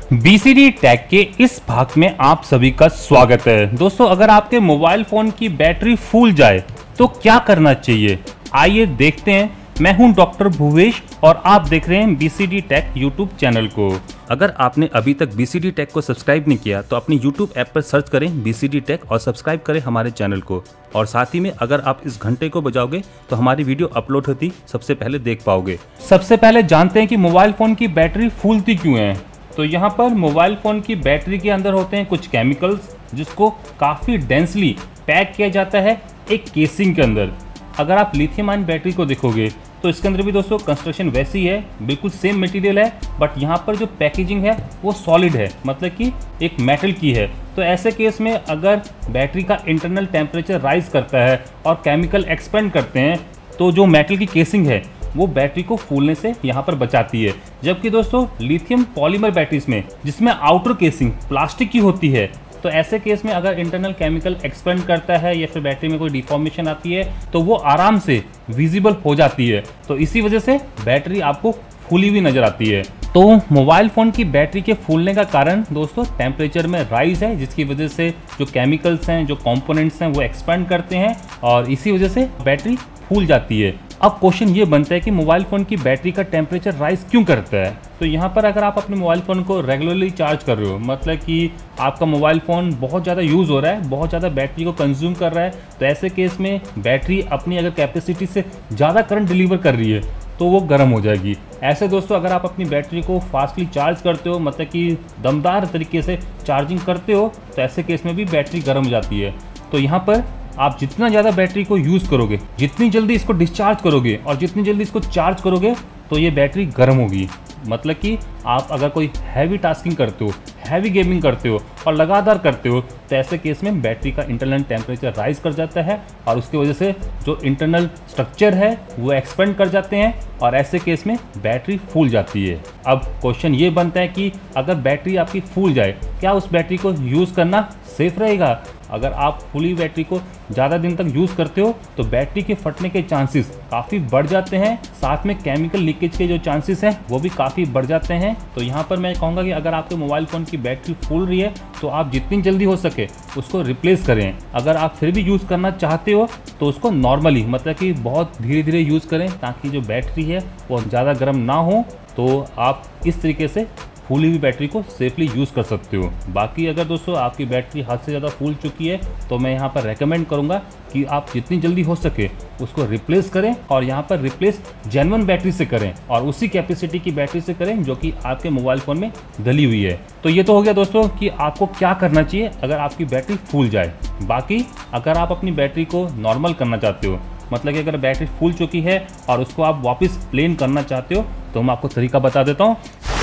BCD take के इस भाग में आप सभी का स्वागत है। दोस्तों, अगर आपके मोबाइल फोन की बैटरी फूल जाए तो क्या करना चाहिए, आइए देखते हैं। मैं हूं डॉक्टर भुवेश और आप देख रहे हैं बीसीडी टेक यूट्यूब चैनल को। अगर आपने अभी तक बीसीडी टेक को सब्सक्राइब नहीं किया तो अपनी यूट्यूब ऐप पर सर्च करें बीसीडी टेक और सब्सक्राइब करें हमारे चैनल को। और साथ ही में अगर आप इस घंटे को बजाओगे तो हमारी वीडियो अपलोड होती सबसे पहले देख पाओगे। सबसे पहले जानते हैं कि मोबाइल फोन की बैटरी फूलती क्यों है। तो यहाँ पर मोबाइल फ़ोन की बैटरी के अंदर होते हैं कुछ केमिकल्स जिसको काफ़ी डेंसली पैक किया जाता है एक केसिंग के अंदर। अगर आप लिथियम आयन बैटरी को देखोगे तो इसके अंदर भी दोस्तों कंस्ट्रक्शन वैसी है, बिल्कुल सेम मटेरियल है, बट यहाँ पर जो पैकेजिंग है वो सॉलिड है, मतलब कि एक मेटल की है। तो ऐसे केस में अगर बैटरी का इंटरनल टेम्परेचर राइज करता है और केमिकल एक्सपेंड करते हैं तो जो मेटल की केसिंग है वो बैटरी को फूलने से यहाँ पर बचाती है। जबकि दोस्तों लिथियम पॉलीमर बैटरीज में जिसमें आउटर केसिंग प्लास्टिक की होती है, तो ऐसे केस में अगर इंटरनल केमिकल एक्सपेंड करता है या फिर बैटरी में कोई डिफॉर्मेशन आती है तो वो आराम से विजिबल हो जाती है। तो इसी वजह से बैटरी आपको फूली हुई नजर आती है। तो मोबाइल फ़ोन की बैटरी के फूलने का कारण दोस्तों टेम्परेचर में राइज है, जिसकी वजह से जो केमिकल्स हैं, जो कंपोनेंट्स हैं वो एक्सपेंड करते हैं और इसी वजह से बैटरी फूल जाती है। अब क्वेश्चन ये बनता है कि मोबाइल फ़ोन की बैटरी का टेम्परेचर राइज क्यों करता है। तो यहाँ पर अगर आप अपने मोबाइल फ़ोन को रेगुलरली चार्ज कर रहे हो, मतलब कि आपका मोबाइल फ़ोन बहुत ज़्यादा यूज़ हो रहा है, बहुत ज़्यादा बैटरी को कंज्यूम कर रहा है, तो ऐसे केस में बैटरी अपनी अगर कैपेसिटी से ज़्यादा करंट डिलीवर कर रही है तो वो गर्म हो जाएगी। ऐसे दोस्तों अगर आप अपनी बैटरी को फास्टली चार्ज करते हो, मतलब कि दमदार तरीके से चार्जिंग करते हो, तो ऐसे केस में भी बैटरी गर्म हो जाती है। तो यहाँ पर आप जितना ज़्यादा बैटरी को यूज़ करोगे, जितनी जल्दी इसको डिस्चार्ज करोगे और जितनी जल्दी इसको चार्ज करोगे तो ये बैटरी गर्म होगी। मतलब कि आप अगर कोई हैवी टास्किंग करते हो, हैवी गेमिंग करते हो और लगातार करते हो, तो ऐसे केस में बैटरी का इंटरनल टेम्परेचर राइज कर जाता है और उसकी वजह से जो इंटरनल स्ट्रक्चर है वो एक्सपेंड कर जाते हैं और ऐसे केस में बैटरी फूल जाती है। अब क्वेश्चन ये बनता है कि अगर बैटरी आपकी फूल जाए, क्या उस बैटरी को यूज़ करना सेफ रहेगा। अगर आप फुली बैटरी को ज़्यादा दिन तक यूज़ करते हो तो बैटरी के फटने के चांसेस काफ़ी बढ़ जाते हैं, साथ में केमिकल लीकेज के जो चांसेस हैं वो भी काफ़ी बढ़ जाते हैं। तो यहाँ पर मैं कहूँगा कि अगर आपके मोबाइल फ़ोन की बैटरी फूल रही है तो आप जितनी जल्दी हो सके उसको रिप्लेस करें। अगर आप फिर भी यूज़ करना चाहते हो तो उसको नॉर्मली, मतलब कि बहुत धीरे धीरे यूज़ करें ताकि जो बैटरी है वो ज़्यादा गर्म ना हो। तो आप इस तरीके से फूली हुई बैटरी को सेफली यूज़ कर सकते हो। बाकी अगर दोस्तों आपकी बैटरी हद से ज़्यादा फूल चुकी है तो मैं यहाँ पर रेकमेंड करूँगा कि आप जितनी जल्दी हो सके उसको रिप्लेस करें और यहाँ पर रिप्लेस जेन्युइन बैटरी से करें और उसी कैपेसिटी की बैटरी से करें जो कि आपके मोबाइल फ़ोन में डली हुई है। तो ये तो हो गया दोस्तों कि आपको क्या करना चाहिए अगर आपकी बैटरी फूल जाए। बाकी अगर आप अपनी बैटरी को नॉर्मल करना चाहते हो, मतलब कि अगर बैटरी फूल चुकी है और उसको आप वापस प्लेन करना चाहते हो, तो मैं आपको तरीका बता देता हूँ।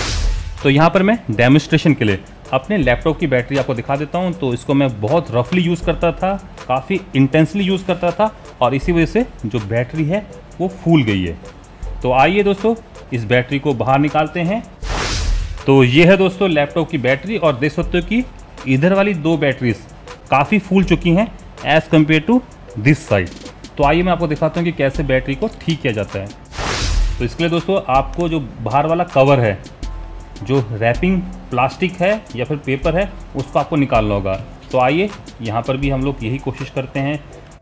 तो यहाँ पर मैं डेमोन्स्ट्रेशन के लिए अपने लैपटॉप की बैटरी आपको दिखा देता हूँ। तो इसको मैं बहुत रफली यूज़ करता था, काफ़ी इंटेंसली यूज़ करता था और इसी वजह से जो बैटरी है वो फूल गई है। तो आइए दोस्तों इस बैटरी को बाहर निकालते हैं। तो ये है दोस्तों लैपटॉप की बैटरी और देख सकते हो कि इधर वाली दो बैटरीज काफ़ी फूल चुकी हैं as compare to this side. तो आइए मैं आपको दिखाता हूँ कि कैसे बैटरी को ठीक किया जाता है। तो इसके लिए दोस्तों आपको जो बाहर वाला कवर है, जो रैपिंग प्लास्टिक है या फिर पेपर है, उसको आपको निकालना होगा। तो आइए यहाँ पर भी हम लोग यही कोशिश करते हैं।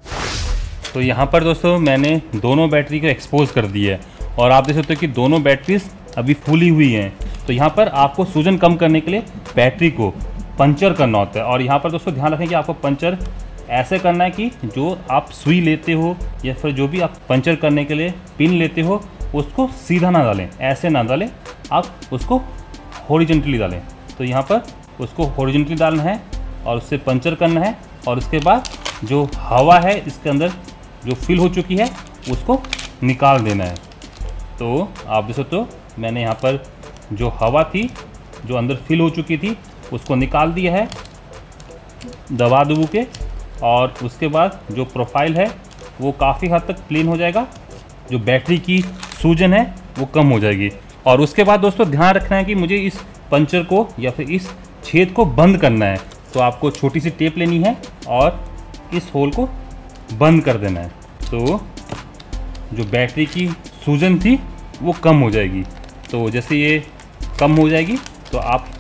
तो यहाँ पर दोस्तों मैंने दोनों बैटरी को एक्सपोज कर दी है और आप देख सकते हो कि दोनों बैटरीज अभी फूली हुई हैं। तो यहाँ पर आपको सूजन कम करने के लिए बैटरी को पंचर करना होता है। और यहाँ पर दोस्तों ध्यान रखें कि आपको पंचर ऐसे करना है कि जो आप सुई लेते हो या फिर जो भी आप पंचर करने के लिए पिन लेते हो उसको सीधा ना डालें, ऐसे ना डालें, आप उसको हॉरिजॉन्टली डालें। तो यहाँ पर उसको हॉरिजॉन्टली डालना है और उससे पंचर करना है और उसके बाद जो हवा है इसके अंदर जो फिल हो चुकी है उसको निकाल देना है। तो आप देख सकते हो मैंने यहाँ पर जो हवा थी जो अंदर फिल हो चुकी थी उसको निकाल दिया है दबा दबू के, और उसके बाद जो प्रोफाइल है वो काफ़ी हद तक क्लीन हो जाएगा, जो बैटरी की सूजन है वो कम हो जाएगी। और उसके बाद दोस्तों ध्यान रखना है कि मुझे इस पंचर को या फिर इस छेद को बंद करना है। तो आपको छोटी सी टेप लेनी है और इस होल को बंद कर देना है। तो जो बैटरी की सूजन थी वो कम हो जाएगी। तो जैसे ये कम हो जाएगी तो आप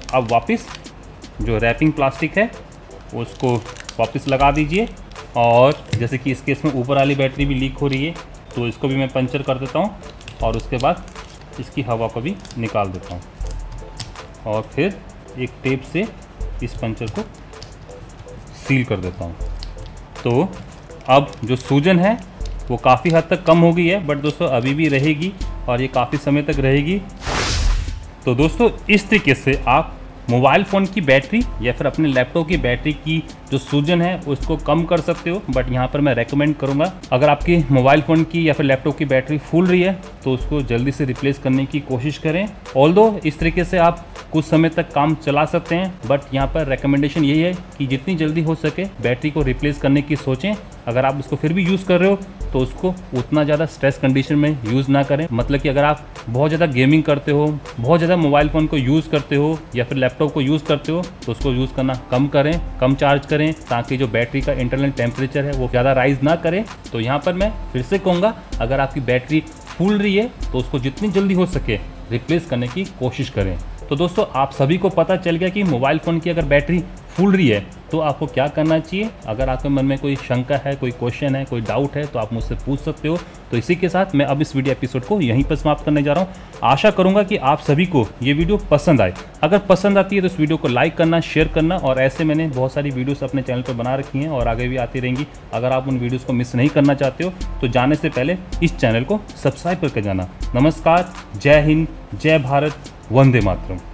अब वापस जो रैपिंग प्लास्टिक है उसको वापस लगा दीजिए। और जैसे कि इस केस में ऊपर वाली बैटरी भी लीक हो रही है, तो इसको भी मैं पंचर कर देता हूँ और उसके बाद इसकी हवा को भी निकाल देता हूँ और फिर एक टेप से इस पंचर को सील कर देता हूँ। तो अब जो सूजन है वो काफ़ी हद तक कम हो गई है, बट दोस्तों अभी भी रहेगी और ये काफ़ी समय तक रहेगी। तो दोस्तों इस तरीके से आप मोबाइल फ़ोन की बैटरी या फिर अपने लैपटॉप की बैटरी की जो सूजन है उसको कम कर सकते हो। बट यहाँ पर मैं रेकमेंड करूँगा, अगर आपकी मोबाइल फ़ोन की या फिर लैपटॉप की बैटरी फूल रही है तो उसको जल्दी से रिप्लेस करने की कोशिश करें। ऑल्दो इस तरीके से आप कुछ समय तक काम चला सकते हैं, बट यहाँ पर रेकमेंडेशन यही है कि जितनी जल्दी हो सके बैटरी को रिप्लेस करने की सोचें। अगर आप उसको फिर भी यूज़ कर रहे हो तो उसको उतना ज़्यादा स्ट्रेस कंडीशन में यूज़ ना करें। मतलब कि अगर आप बहुत ज़्यादा गेमिंग करते हो, बहुत ज़्यादा मोबाइल फ़ोन को यूज़ करते हो या फिर लैपटॉप को यूज़ करते हो तो उसको यूज़ करना कम करें, कम चार्ज करें, ताकि जो बैटरी का इंटरनल टेम्परेचर है वो ज़्यादा राइज ना करे। तो यहाँ पर मैं फिर से कहूँगा, अगर आपकी बैटरी फूल रही है तो उसको जितनी जल्दी हो सके रिप्लेस करने की कोशिश करें। तो दोस्तों आप सभी को पता चल गया कि मोबाइल फ़ोन की अगर बैटरी फूल रही है तो आपको क्या करना चाहिए। अगर आपके मन में कोई शंका है, कोई क्वेश्चन है, कोई डाउट है तो आप मुझसे पूछ सकते हो। तो इसी के साथ मैं अब इस वीडियो एपिसोड को यहीं पर समाप्त करने जा रहा हूँ। आशा करूँगा कि आप सभी को ये वीडियो पसंद आए। अगर पसंद आती है तो इस वीडियो को लाइक करना, शेयर करना, और ऐसे मैंने बहुत सारी वीडियोस अपने चैनल पर बना रखी हैं और आगे भी आती रहेंगी। अगर आप उन वीडियोज़ को मिस नहीं करना चाहते हो तो जाने से पहले इस चैनल को सब्सक्राइब करके जाना। नमस्कार, जय हिंद, जय भारत, वंदे मातरम।